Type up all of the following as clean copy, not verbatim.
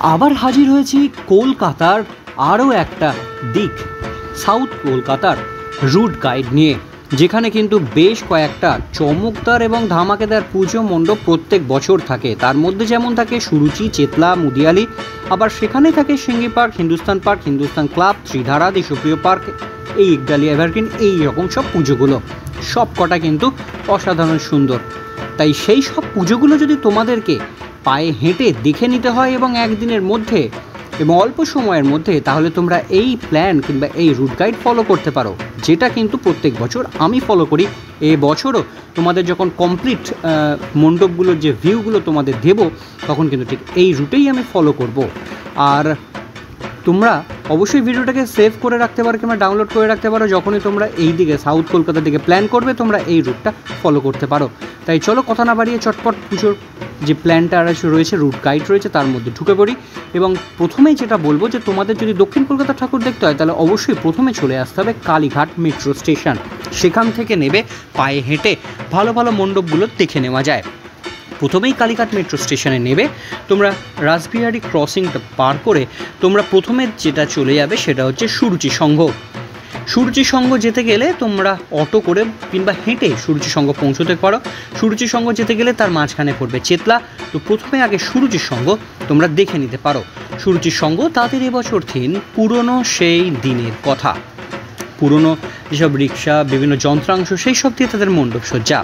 আবার হাজির হয়েছি কলকাতার আরও একটা দিক, সাউথ কলকাতার রুট গাইড নিয়ে, যেখানে কিন্তু বেশ কয়েকটা চমকদার এবং ধামাকেদার পুজো মণ্ডপ প্রত্যেক বছর থাকে। তার মধ্যে যেমন থাকে সুরুচি, চেতলা, মুদিয়ালি, আবার সেখানে থাকে Singhi park, Hindustan club, Tridhara, Deshapriya park, এই একডালিয়া এভারগ্রিন, এই রকম সব পুজোগুলো সব কটা কিন্তু অসাধারণ সুন্দর। তাই সেই সব পুজোগুলো যদি তোমাদেরকে পায়ে হেঁটে দেখে নিতে হয় এবং একদিনের মধ্যে এবং অল্প সময়ের মধ্যে, তাহলে তোমরা এই প্ল্যান কিংবা এই রুট গাইড ফলো করতে পারো, যেটা কিন্তু প্রত্যেক বছর আমি ফলো করি। এবছরও তোমাদের যখন কমপ্লিট মণ্ডপগুলোর যে ভিউগুলো তোমাদের দেব, তখন কিন্তু ঠিক এই রুটেই আমি ফলো করব। আর তোমরা অবশ্যই ভিডিওটাকে সেভ করে রাখতে পারো কিংবা ডাউনলোড করে রাখতে পারো, যখনই তোমরা এই দিকে সাউথ কলকাতার দিকে প্ল্যান করবে তোমরা এই রুটটা ফলো করতে পারো। তাই চলো কথা না বাড়িয়ে চটপট পুজোর যে প্ল্যানটা রয়েছে, রুট গাইড রয়েছে, তার মধ্যে ঢুকে পড়ি। এবং প্রথমেই যেটা বলবো যে তোমাদের যদি দক্ষিণ কলকাতার ঠাকুর দেখতে হয়, তাহলে অবশ্যই প্রথমে চলে আসতে হবে কালীঘাট মেট্রো স্টেশন। সেখান থেকে নেবে পায়ে হেঁটে ভালো ভালো মণ্ডপগুলো দেখে নেওয়া যায়। প্রথমেই কালীঘাট মেট্রো স্টেশনে নেবে তোমরা, রাসবিহারী ক্রসিংটা পার করে তোমরা প্রথমে যেটা চলে যাবে সেটা হচ্ছে সুরুচি সংঘ। সুরুচি সংঘ যেতে গেলে তোমরা অটো করে কিংবা হেঁটে সুরুচি সংঘ পৌঁছতে পারো। সুরুচি সংঘ যেতে গেলে তার মাঝখানে পড়বে চেতলা। তো প্রথমে আগে সুরুচি সংঘ তোমরা দেখে নিতে পারো। সুরুচি সংঘ তাদের এবছর থিম পুরনো সেই দিনের কথা, পুরনো যেসব রিক্সা, বিভিন্ন যন্ত্রাংশ, সেই সব দিয়ে তাদের মণ্ডপ সজ্জা।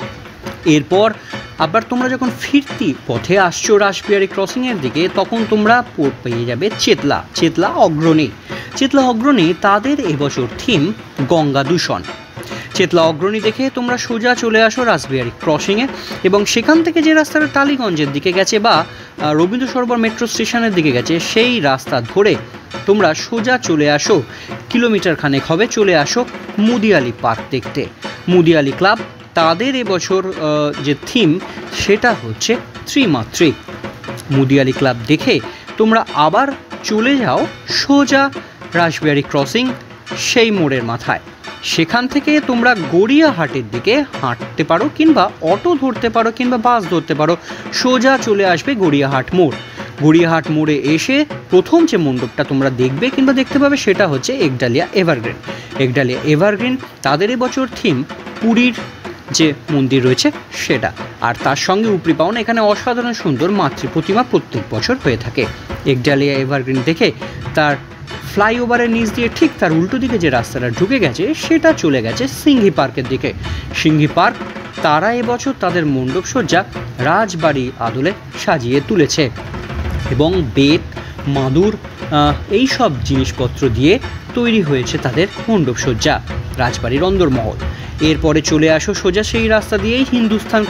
এরপর আবার তোমরা যখন ফিরতি পথে আসছো রাসবিহারী ক্রসিংয়ের দিকে, তখন তোমরা পেয়ে যাবে চেতলা অগ্রণী। তাদের এবছর থিম গঙ্গা দূষণ। চেতলা অগ্রণী দেখে তোমরা সোজা চলে আসো রাসবিহারী ক্রসিংয়ে, এবং সেখান থেকে যে রাস্তাটা টালিগঞ্জের দিকে গেছে বা রবীন্দ্র সরোবর মেট্রো স্টেশনের দিকে গেছে, সেই রাস্তা ধরে তোমরা সোজা চলে আসো, কিলোমিটার খানেক হবে, চলে আসো মুদিয়ালি পার্ক দেখতে। মুদিয়ালি ক্লাব, তাদের এবছর যে থিম সেটা হচ্ছে ত্রিমাত্রিক। মুদিয়ালি ক্লাব দেখে তোমরা আবার চলে যাও সোজা রাসবিহারী ক্রসিং সেই মোড়ের মাথায়। সেখান থেকে তোমরা গড়িয়াহাটের দিকে হাঁটতে পারো কিংবা অটো ধরতে পারো কিংবা বাস ধরতে পারো, সোজা চলে আসবে গড়িয়াহাট মোড়। গড়িয়াহাট মোড়ে এসে প্রথম যে মণ্ডপটা তোমরা দেখবে কিংবা দেখতে পাবে সেটা হচ্ছে একডালিয়া এভারগ্রিন। তাদের এবছর থিম পুরীর যে মন্দির রয়েছে সেটা, আর তার সঙ্গে উপরি পাওনা এখানে অসাধারণ সুন্দর মাতৃ প্রতিমা প্রত্যেক বছর হয়ে থাকে। একডালিয়া এভারগ্রিন দেখে তার ফ্লাইওভারের নিচ দিয়ে ঠিক তার উল্টো দিকে যে রাস্তাটা ঢুকে গেছে সেটা চলে গেছে সিঙ্গি পার্কের দিকে। সিঙ্গি পার্ক, তারা এবছর তাদের মণ্ডপ সজ্জা রাজবাড়ি আদলে সাজিয়ে তুলেছে এবং বেত, মাদুর, এই সব জিনিসপত্র দিয়ে তৈরি হয়েছে তাদের মণ্ডপ সজ্জা, রাজবাড়ির অন্দরমহল। এরপরে চলে আসো সোজা সেই রাস্তা দিয়েই হিন্দুস্তান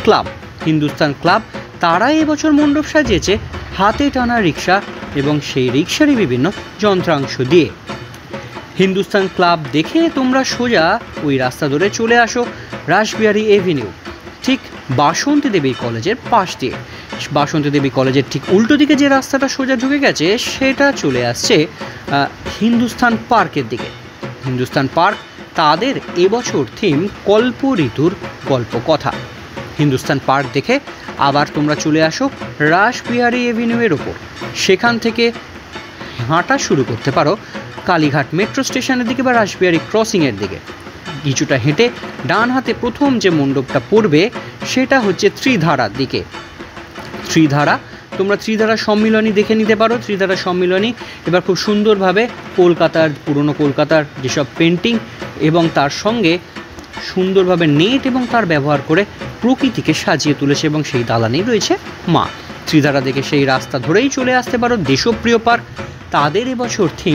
ক্লাব, তারা এবছর মণ্ডপ সাজিয়েছে হাতে টানা রিক্সা এবং সেই রিক্সারই বিভিন্ন যন্ত্রাংশ দিয়ে। হিন্দুস্তান ক্লাব দেখে তোমরা সোজা ওই রাস্তা ধরে চলে আসো রাসবিহারী এভিনিউ, ঠিক বাসন্তী দেবী কলেজের পাশ দিয়ে। বাসন্তী দেবী কলেজের ঠিক উল্টো দিকে যে রাস্তাটা সোজা ঢুকে গেছে সেটা চলে আসছে হিন্দুস্তান পার্কের দিকে। হিন্দুস্তান পার্ক, তাদের এবছর থিম কল্প ঋতুর গল্পকথা। হিন্দুস্তান পার্ক দেখে আবার তোমরা চলে আসো রাসবিহারী এভিনিউয়ের ওপর। সেখান থেকে হাঁটা শুরু করতে পারো কালীঘাট মেট্রো স্টেশনের দিকে বা রাসবিহারী ক্রসিংয়ের দিকে। কিছুটা হেঁটে ডান হাতে প্রথম যে মণ্ডপটা পড়বে সেটা হচ্ছে ত্রিধারার দিকে। তোমরা ত্রিধারা সম্মিলনী দেখে নিতে পারো। ত্রিধারা সম্মিলনী এবার খুব সুন্দরভাবে পুরনো কলকাতার যেসব পেন্টিং এবং তার সঙ্গে সুন্দরভাবে নেট এবং তার ব্যবহার করে প্রকৃতিকে সাজিয়ে তুলেছে, এবং সেই দালানেই রয়েছে মা। ত্রিধারা দেখে সেই রাস্তা ধরেই চলে আসতে পারো দেশপ্রিয় পার্ক। তাদের এবছর থিম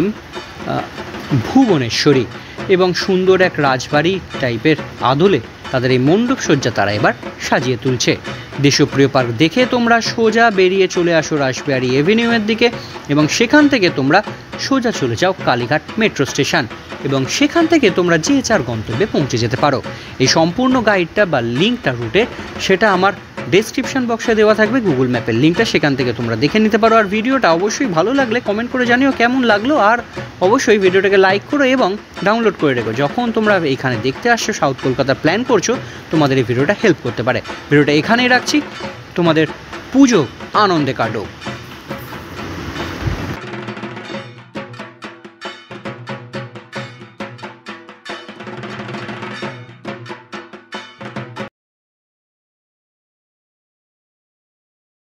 ভুবনেশ্বরী এবং সুন্দর এক রাজবাড়ি টাইপের আদলে তাদের এই মণ্ডপ সজ্জা তারা এবার সাজিয়ে তুলছে। দেশপ্রিয় পার্ক দেখে তোমরা সোজা বেরিয়ে চলে আসো রাসবিহারী এভিনিউয়ের দিকে, এবং সেখান থেকে তোমরা সোজা চলে যাও কালীঘাট মেট্রো স্টেশন, এবং সেখান থেকে তোমরা যে যার গন্তব্যে পৌঁছে যেতে পারো। এই সম্পূর্ণ গাইডটা বা লিঙ্কটা রুটে সেটা আমার ডেসক্রিপশন বক্সে দেওয়া থাকবে, গুগল ম্যাপের লিঙ্কটা, সেখান থেকে তোমরা দেখে নিতে পারো। আর ভিডিওটা অবশ্যই ভালো লাগলে কমেন্ট করে জানিও কেমন লাগলো, আর অবশ্যই ভিডিওটাকে লাইক করো এবং ডাউনলোড করে রেখো। যখন তোমরা এখানে দেখতে আসছো, সাউথ কলকাতা প্ল্যান করছো, তোমাদের এই ভিডিওটা হেল্প করতে পারে। ভিডিওটা এখানেই রাখছি, তোমাদের পুজো আনন্দে কাটো।